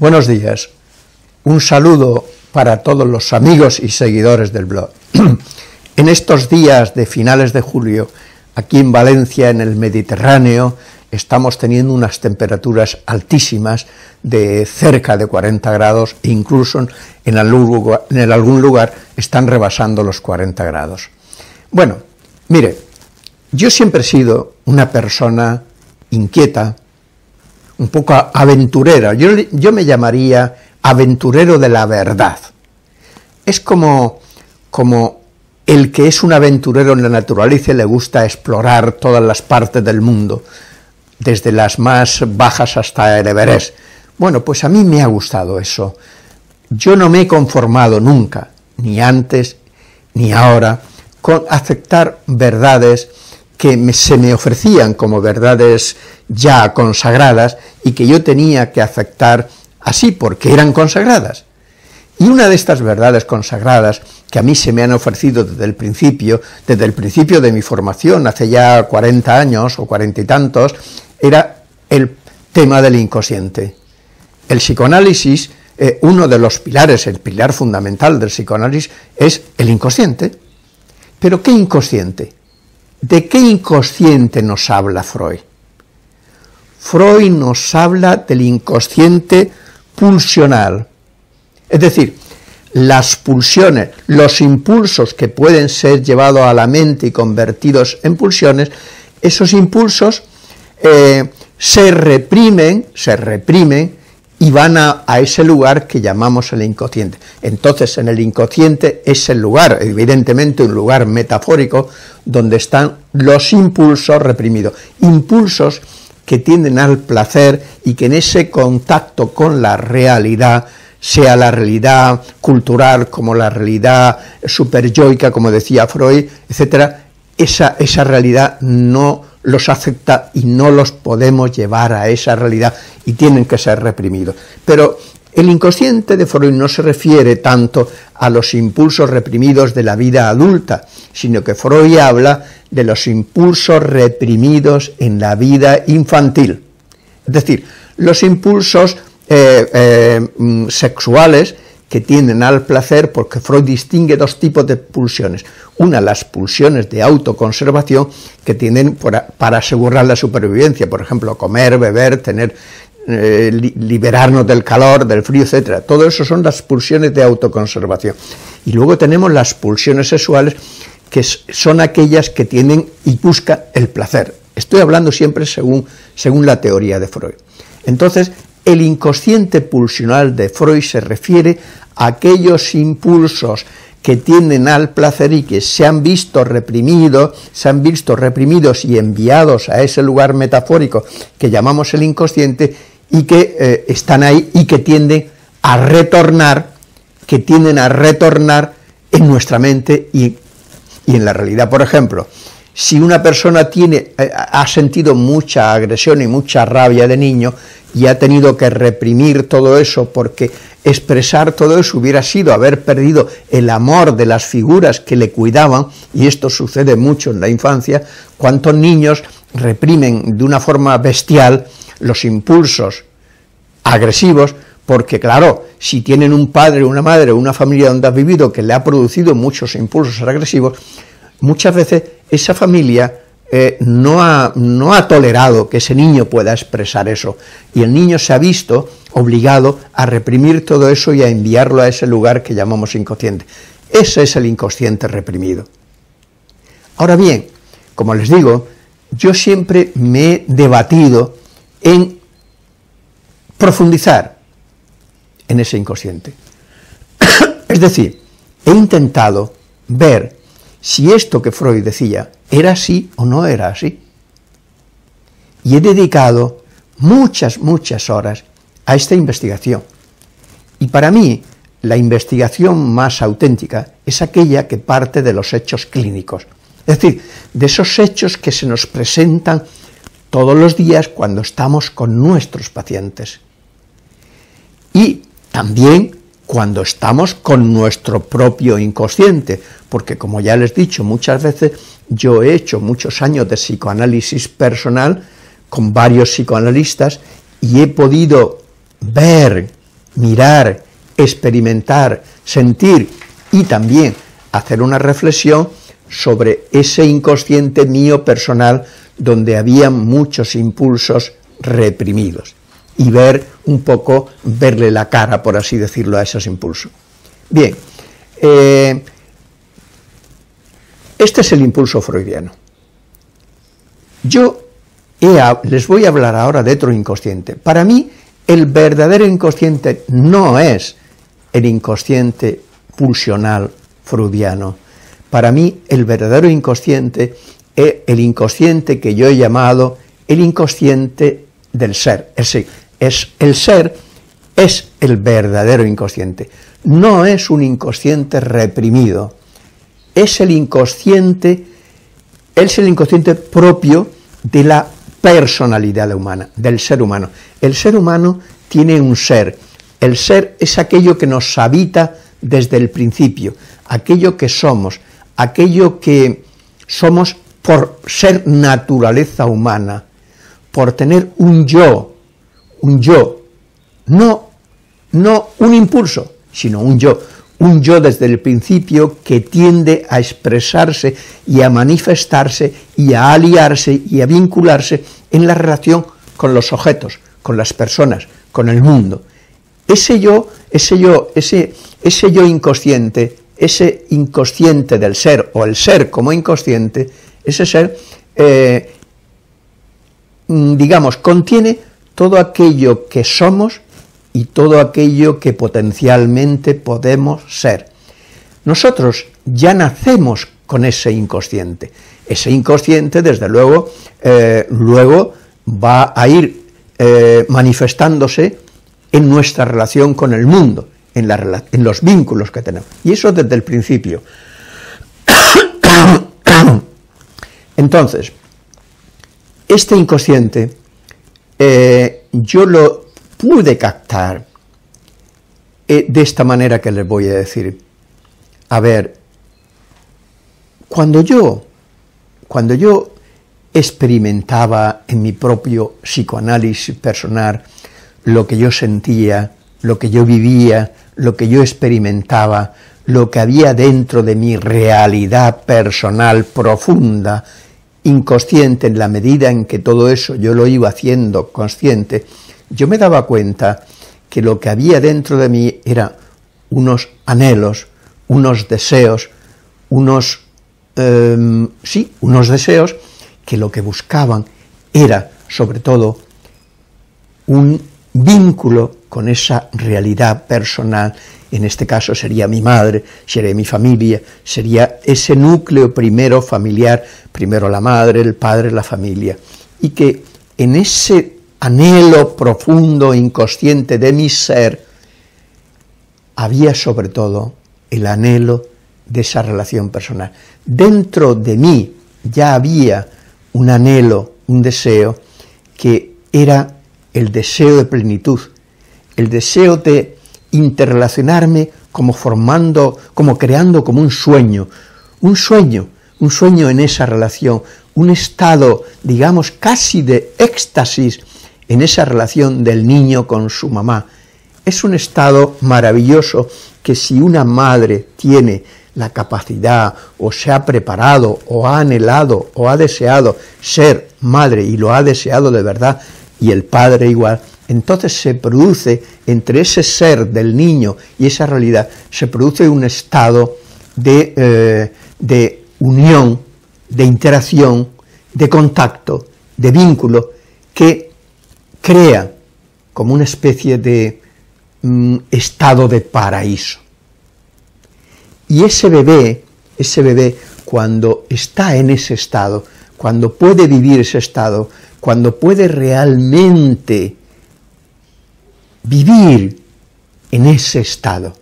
Buenos días, un saludo para todos los amigos y seguidores del blog. En estos días de finales de julio, aquí en Valencia, en el Mediterráneo, estamos teniendo unas temperaturas altísimas de cerca de 40 grados e incluso en algún lugar están rebasando los 40 grados. Bueno, mire, yo siempre he sido una persona inquieta, un poco aventurera, yo me llamaría aventurero de la verdad. Es como el que es un aventurero en la naturaleza y le gusta explorar todas las partes del mundo, desde las más bajas hasta el Everest. Bueno, pues a mí me ha gustado eso. Yo no me he conformado nunca, ni antes ni ahora, con aceptar verdades que se me ofrecían como verdades ya consagradas y que yo tenía que aceptar así porque eran consagradas. Y una de estas verdades consagradas que a mí se me han ofrecido desde el principio de mi formación, hace ya 40 años o 40 y tantos, era el tema del inconsciente. El psicoanálisis, uno de los pilares, el pilar fundamental del psicoanálisis es el inconsciente. ¿Pero qué inconsciente? ¿De qué inconsciente nos habla Freud? Freud nos habla del inconsciente pulsional, es decir, las pulsiones, los impulsos que pueden ser llevados a la mente y convertidos en pulsiones, esos impulsos se reprimen y van a ese lugar que llamamos el inconsciente. Entonces, en el inconsciente es el lugar, evidentemente un lugar metafórico, donde están los impulsos reprimidos, impulsos que tienden al placer y que en ese contacto con la realidad, sea la realidad cultural como la realidad superyoica, como decía Freud, etcétera, esa realidad no los acepta y no los podemos llevar a esa realidad y tienen que ser reprimidos. Pero el inconsciente de Freud no se refiere tanto a los impulsos reprimidos de la vida adulta, sino que Freud habla de los impulsos reprimidos en la vida infantil. Es decir, los impulsos sexuales que tienden al placer, porque Freud distingue dos tipos de pulsiones. Una, las pulsiones de autoconservación, que tienden para asegurar la supervivencia, por ejemplo, comer, beber, liberarnos del calor, del frío, etc. Todo eso son las pulsiones de autoconservación. Y luego tenemos las pulsiones sexuales, que son aquellas que tienden y buscan el placer. Estoy hablando siempre según la teoría de Freud. Entonces, el inconsciente pulsional de Freud se refiere a aquellos impulsos que tienden al placer y que se han visto reprimidos y enviados a ese lugar metafórico que llamamos el inconsciente y que están ahí y que tienden a retornar en nuestra mente y en la realidad. Por ejemplo, si una persona ha sentido mucha agresión y mucha rabia de niño y ha tenido que reprimir todo eso porque expresar todo eso hubiera sido haber perdido el amor de las figuras que le cuidaban, y esto sucede mucho en la infancia, cuántos niños reprimen de una forma bestial los impulsos agresivos, porque claro, si tienen un padre, una madre o una familia donde ha vivido que le ha producido muchos impulsos agresivos, muchas veces esa familia no ha tolerado que ese niño pueda expresar eso, y el niño se ha visto obligado a reprimir todo eso y a enviarlo a ese lugar que llamamos inconsciente. Ese es el inconsciente reprimido. Ahora bien, como les digo, yo siempre me he debatido en profundizar en ese inconsciente. Es decir, he intentado ver si esto que Freud decía era así o no era así. Y he dedicado muchas horas a esta investigación. Y para mí, la investigación más auténtica es aquella que parte de los hechos clínicos. Es decir, de esos hechos que se nos presentan todos los días cuando estamos con nuestros pacientes. Y también cuando estamos con nuestro propio inconsciente, porque como ya les he dicho muchas veces, yo he hecho muchos años de psicoanálisis personal con varios psicoanalistas y he podido ver mirar, experimentar, sentir y también hacer una reflexión sobre ese inconsciente mío personal donde había muchos impulsos reprimidos y ver un poco, verle la cara, por así decirlo, a esos impulsos. Bien, este es el impulso freudiano. Yo les voy a hablar ahora de otro inconsciente. Para mí, el verdadero inconsciente no es el inconsciente pulsional freudiano. Para mí, el verdadero inconsciente es el inconsciente que yo he llamado el inconsciente del ser. El ser es el verdadero inconsciente. No es un inconsciente reprimido. Es el inconsciente propio de la personalidad humana, del ser humano. El ser humano tiene un ser. El ser es aquello que nos habita desde el principio, aquello que somos por ser naturaleza humana, por tener un yo, no un impulso, sino un yo desde el principio que tiende a expresarse y a manifestarse y a aliarse y a vincularse en la relación con los objetos, con las personas, con el mundo. Ese yo inconsciente, ese inconsciente del ser, o el ser como inconsciente, ese ser, contiene todo aquello que somos y todo aquello que potencialmente podemos ser. Nosotros ya nacemos con ese inconsciente. Ese inconsciente, desde luego, luego va a ir manifestándose en nuestra relación con el mundo, en los vínculos que tenemos. Y eso desde el principio. Entonces, este inconsciente yo lo pude captar de esta manera que les voy a decir. A ver, cuando yo experimentaba en mi propio psicoanálisis personal lo que yo sentía, lo que yo vivía, lo que yo experimentaba, lo que había dentro de mi realidad personal profunda, inconsciente, en la medida en que todo eso yo lo iba haciendo consciente, yo me daba cuenta que lo que había dentro de mí eran unos anhelos, unos deseos, unos deseos que lo que buscaban era, sobre todo, un vínculo con esa realidad personal. En este caso sería mi madre, sería mi familia, sería ese núcleo primero familiar, primero la madre, el padre, la familia, y que en ese anhelo profundo, inconsciente de mi ser, había sobre todo el anhelo de esa relación personal. Dentro de mí ya había un anhelo, un deseo, que era el deseo de plenitud, el deseo de interrelacionarme como creando como un sueño en esa relación, un estado, digamos, casi de éxtasis en esa relación del niño con su mamá. Es un estado maravilloso que si una madre tiene la capacidad, o se ha preparado, o ha anhelado, o ha deseado ser madre, y lo ha deseado de verdad, y el padre igual, entonces se produce, entre ese ser del niño y esa realidad, se produce un estado de unión, de interacción, de contacto, de vínculo, que crea como una especie de estado de paraíso. Y ese bebé, cuando está en ese estado, cuando puede vivir ese estado, cuando puede realmente vivir en ese estado,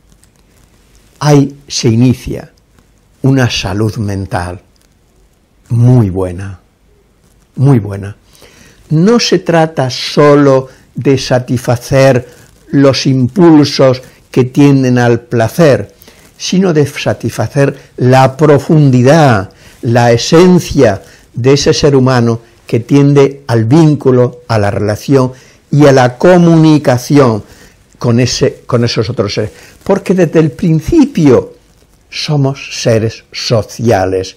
se inicia una salud mental muy buena, muy buena. No se trata solo de satisfacer los impulsos que tienden al placer, sino de satisfacer la profundidad, la esencia de ese ser humano que tiende al vínculo, a la relación y a la comunicación con esos otros seres, porque desde el principio somos seres sociales.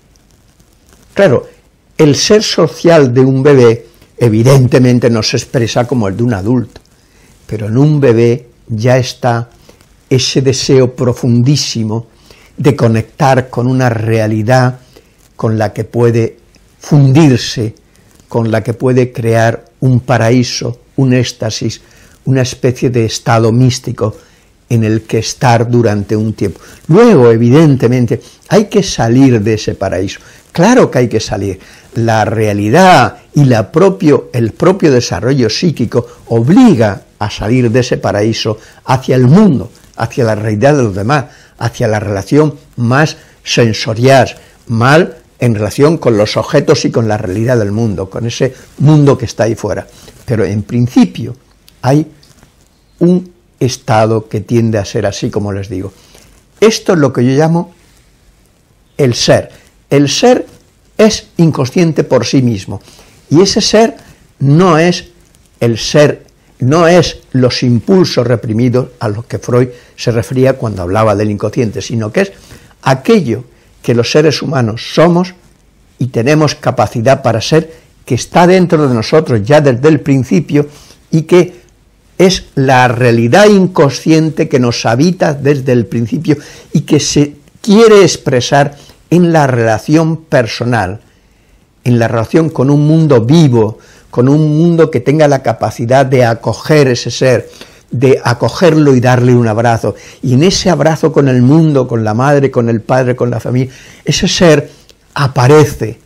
Claro, el ser social de un bebé evidentemente no se expresa como el de un adulto, pero en un bebé ya está ese deseo profundísimo de conectar con una realidad con la que puede fundirse, con la que puede crear un paraíso, un éxtasis, una especie de estado místico en el que estar durante un tiempo. Luego, evidentemente, hay que salir de ese paraíso. Claro que hay que salir. La realidad y el propio desarrollo psíquico obliga a salir de ese paraíso hacia el mundo, hacia la realidad de los demás, hacia la relación más sensorial, mal en relación con los objetos y con la realidad del mundo, con ese mundo que está ahí fuera. Pero en principio hay un estado que tiende a ser así, como les digo. Esto es lo que yo llamo el ser. El ser es inconsciente por sí mismo, y ese ser no es el ser, no es los impulsos reprimidos a los que Freud se refería cuando hablaba del inconsciente, sino que es aquello que los seres humanos somos y tenemos capacidad para ser, que está dentro de nosotros ya desde el principio y que es la realidad inconsciente que nos habita desde el principio y que se quiere expresar en la relación personal, en la relación con un mundo vivo, con un mundo que tenga la capacidad de acoger ese ser, de acogerlo y darle un abrazo. Y en ese abrazo con el mundo, con la madre, con el padre, con la familia, ese ser aparece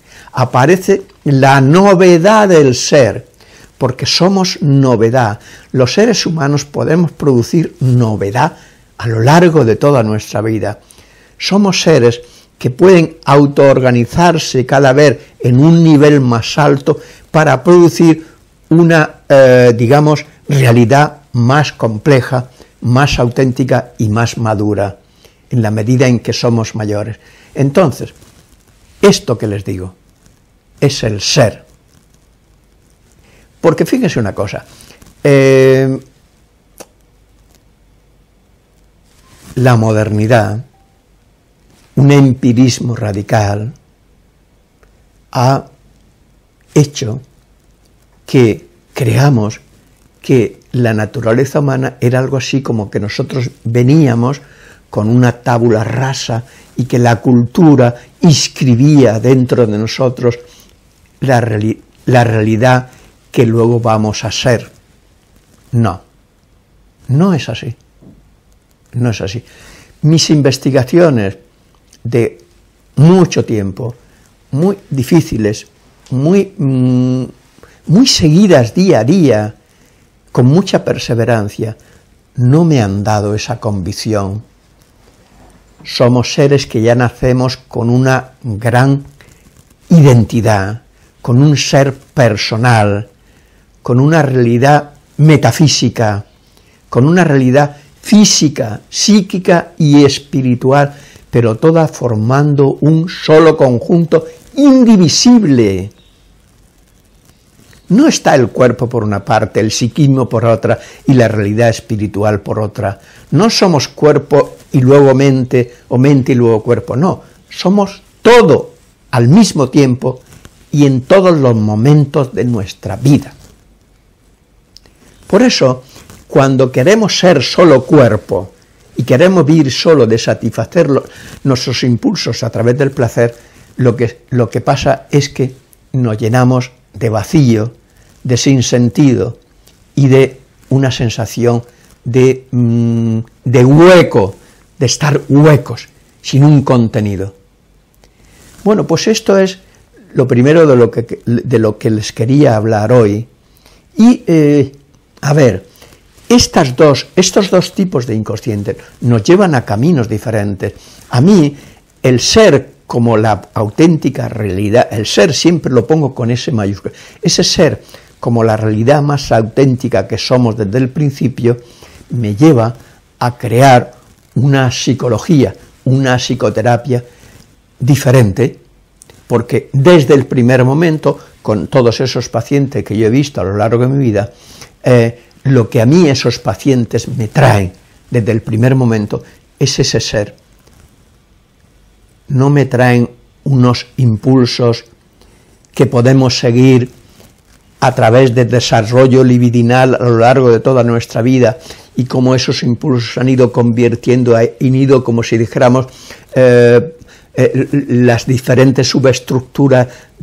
la novedad del ser, porque somos novedad. Los seres humanos podemos producir novedad a lo largo de toda nuestra vida. Somos seres que pueden autoorganizarse cada vez en un nivel más alto para producir una, realidad más compleja, más auténtica y más madura, en la medida en que somos mayores. Entonces, esto que les digo es el ser. Porque fíjense una cosa, la modernidad, un empirismo radical, ha hecho que creamos que la naturaleza humana era algo así como que nosotros veníamos con una tabula rasa y que la cultura inscribía dentro de nosotros la realidad que luego vamos a ser. No, no es así, no es así. Mis investigaciones de mucho tiempo, muy difíciles, muy seguidas día a día, con mucha perseverancia, no me han dado esa convicción. Somos seres que ya nacemos con una gran identidad, con un ser personal, con una realidad metafísica, con una realidad física, psíquica y espiritual, pero toda formando un solo conjunto indivisible. No está el cuerpo por una parte, el psiquismo por otra y la realidad espiritual por otra. No somos cuerpo y luego mente, o mente y luego cuerpo, no. Somos todo al mismo tiempo y en todos los momentos de nuestra vida. Por eso, cuando queremos ser solo cuerpo y queremos vivir solo de satisfacer nuestros impulsos a través del placer, lo que pasa es que nos llenamos de vacío, de sinsentido y de una sensación de hueco, de estar huecos, sin un contenido. Bueno, pues esto es lo primero de lo que les quería hablar hoy. Y, a ver, estos dos tipos de inconsciente nos llevan a caminos diferentes. A mí, el ser como la auténtica realidad, el ser siempre lo pongo con S mayúscula, ese ser como la realidad más auténtica que somos desde el principio, me lleva a crear una psicología, una psicoterapia diferente, porque desde el primer momento, con todos esos pacientes que yo he visto a lo largo de mi vida, lo que a mí esos pacientes me traen desde el primer momento es ese ser. No me traen unos impulsos que podemos seguir a través del desarrollo libidinal a lo largo de toda nuestra vida, y cómo esos impulsos han ido convirtiendo, han ido, como si dijéramos, las diferentes subestructuras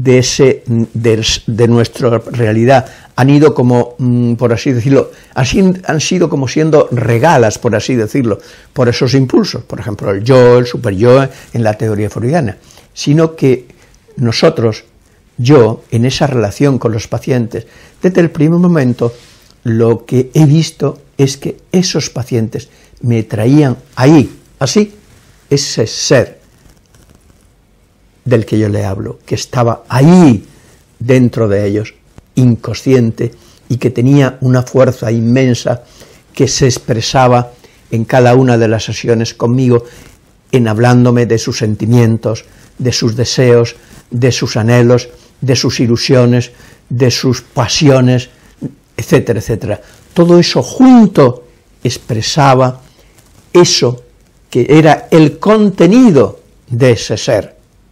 de nuestra realidad han ido como, por así decirlo, han sido como siendo regalas, por así decirlo, por esos impulsos, por ejemplo, el yo, el superyo en la teoría freudiana, sino que nosotros, yo, en esa relación con los pacientes, desde el primer momento, lo que he visto es que esos pacientes me traían ahí, así, ese ser del que yo le hablo, que estaba ahí dentro de ellos, inconsciente, y que tenía una fuerza inmensa que se expresaba en cada una de las sesiones conmigo, en hablándome de sus sentimientos, de sus deseos, de sus anhelos, de sus ilusiones, de sus pasiones, etcétera, etcétera. Todo eso junto expresaba eso que era el contenido de ese ser.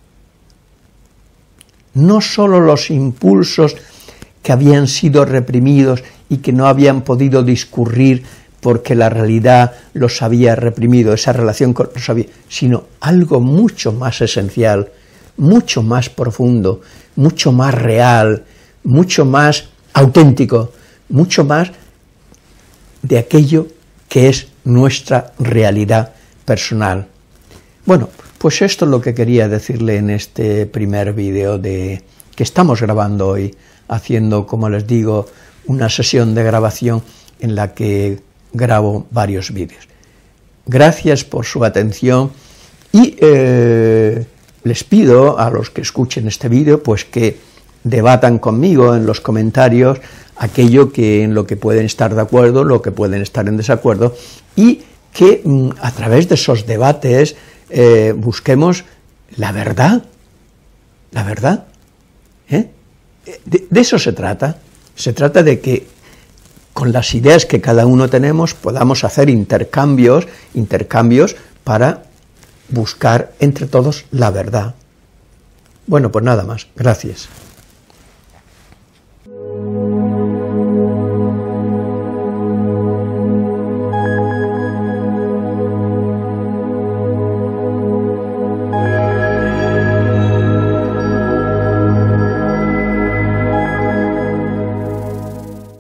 No sólo los impulsos que habían sido reprimidos y que no habían podido discurrir porque la realidad los había reprimido, esa relación con los había, sino algo mucho más esencial, mucho más profundo, mucho más real, mucho más auténtico, mucho más de aquello que es nuestra realidad personal. Bueno, pues esto es lo que quería decirle en este primer vídeo que estamos grabando hoy, haciendo, como les digo, una sesión de grabación en la que grabo varios vídeos. Gracias por su atención y les pido a los que escuchen este vídeo pues que debatan conmigo en los comentarios aquello en lo que pueden estar de acuerdo, lo que pueden estar en desacuerdo, y que a través de esos debates busquemos la verdad, de eso se trata de que con las ideas que cada uno tenemos podamos hacer intercambios para buscar entre todos la verdad. Bueno, pues nada más, gracias.